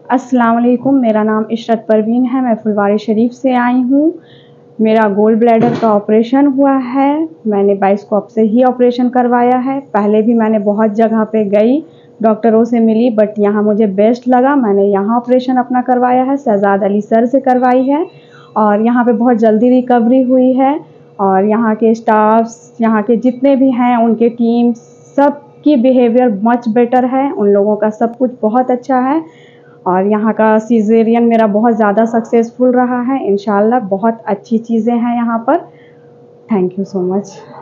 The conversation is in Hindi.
अस्सलाम वालेकुम, मेरा नाम इशरत परवीन है। मैं फुलवारी शरीफ से आई हूँ। मेरा गोल ब्लैडर का ऑपरेशन हुआ है। मैंने बाइस्कोप से ही ऑपरेशन करवाया है। पहले भी मैंने बहुत जगह पे गई, डॉक्टरों से मिली, बट यहाँ मुझे बेस्ट लगा। मैंने यहाँ ऑपरेशन अपना करवाया है, शहजाद अली सर से करवाई है और यहाँ पे बहुत जल्दी रिकवरी हुई है। और यहाँ के स्टाफ्स, यहाँ के जितने भी हैं, उनके टीम, सब की बिहेवियर मच बेटर है। उन लोगों का सब कुछ बहुत अच्छा है और यहाँ का सीज़ेरियन मेरा बहुत ज़्यादा सक्सेसफुल रहा है। इंशाल्लाह बहुत अच्छी चीज़ें हैं यहाँ पर। Thank you so much.